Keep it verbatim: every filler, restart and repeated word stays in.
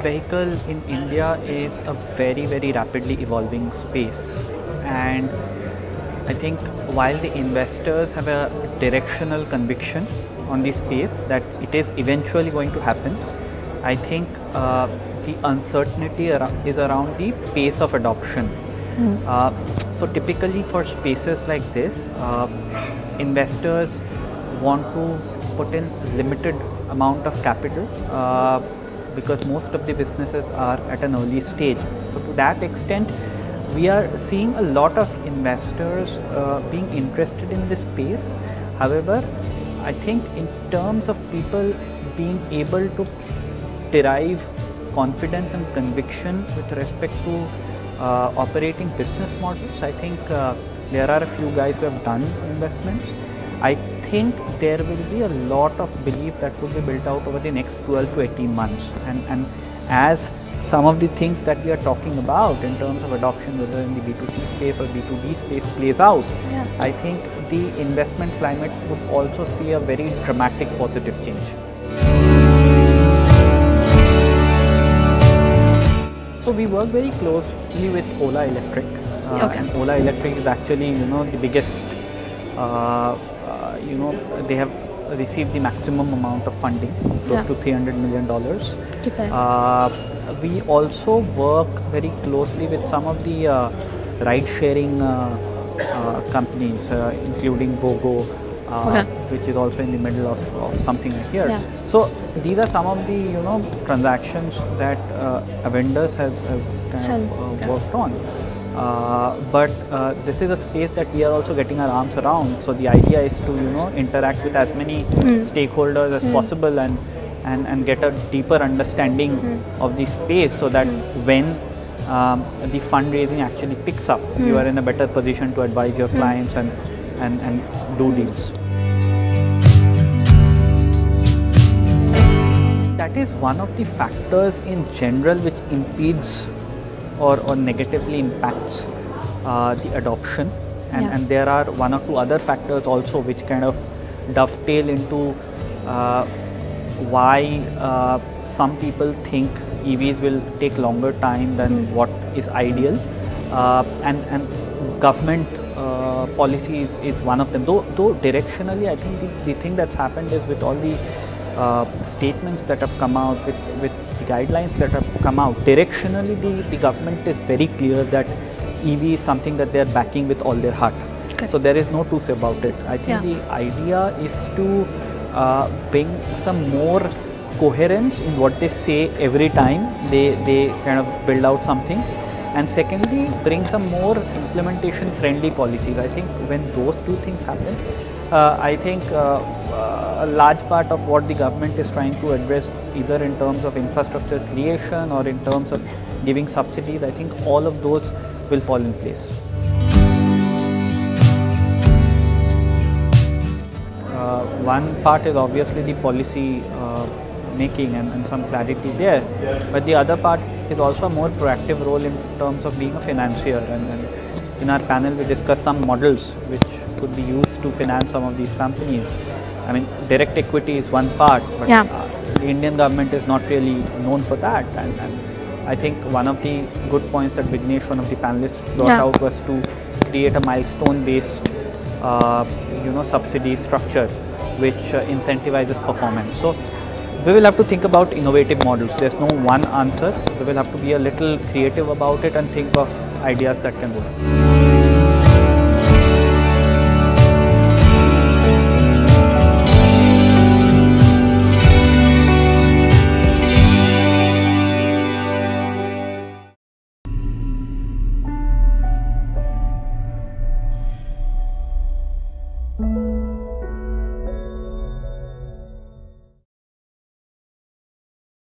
vehicle in India is a very, very rapidly evolving space, and I think while the investors have a directional conviction on the space that it is eventually going to happen, I think uh, the uncertainty ar is around the pace of adoption. Mm. Uh, so typically for spaces like this, uh, investors want to put in limited amount of capital uh, because most of the businesses are at an early stage. So to that extent, we are seeing a lot of investors uh, being interested in this space. However, I think in terms of people being able to derive confidence and conviction with respect to uh, operating business models, I think uh, there are a few guys who have done investments. I think there will be a lot of belief that will be built out over the next twelve to eighteen months, and, and as some of the things that we are talking about in terms of adoption, whether in the B two C space or B two B space plays out, yeah. I think the investment climate would also see a very dramatic positive change. So we work very closely with Ola Electric, uh, okay. and Ola Electric is actually, you know, the biggest. Uh, uh, you know, they have received the maximum amount of funding, close yeah. to three hundred million dollars. Uh, we also work very closely with some of the uh, ride-sharing uh, uh, companies, uh, including Vogo, uh, okay. which is also in the middle of, of something like here. Yeah. So these are some of the, you know, transactions that uh, Avendus has, has kind has, of uh, okay. worked on. Uh, but uh, this is a space that we are also getting our arms around. So the idea is to, you know, interact with as many mm. stakeholders as mm. possible and, and and get a deeper understanding mm. of the space, so that mm. when um, the fundraising actually picks up, mm. you are in a better position to advise your mm. clients and, and and do deals. That is one of the factors in general which impedes Or, or negatively impacts uh, the adoption, and, yeah. and there are one or two other factors also which kind of dovetail into uh, why uh, some people think E Vs will take longer time than mm. what is ideal, uh, and, and government uh, policy is, is one of them. Though, though directionally, I think the, the thing that's happened is with all the uh, statements that have come out, with, with the guidelines that have come out, directionally the, the government is very clear that E V is something that they are backing with all their heart. Okay. So there is no two say about it. I think yeah. the idea is to uh, bring some more coherence in what they say every time they, they kind of build out something, and secondly bring some more implementation friendly policies. I think when those two things happen, uh, I think uh, uh, a large part of what the government is trying to address, either in terms of infrastructure creation or in terms of giving subsidies, I think all of those will fall in place. Uh, one part is obviously the policy uh, making and, and some clarity there, but the other part is also a more proactive role in terms of being a financier, and, and in our panel we discussed some models which could be used to finance some of these companies. I mean, direct equity is one part, but yeah. uh, the Indian government is not really known for that, and, and I think one of the good points that Vignesh, one of the panelists, brought yeah. out was to create a milestone based uh, you know, subsidy structure which uh, incentivizes performance. So we will have to think about innovative models. There's no one answer. We will have to be a little creative about it and think of ideas that can work.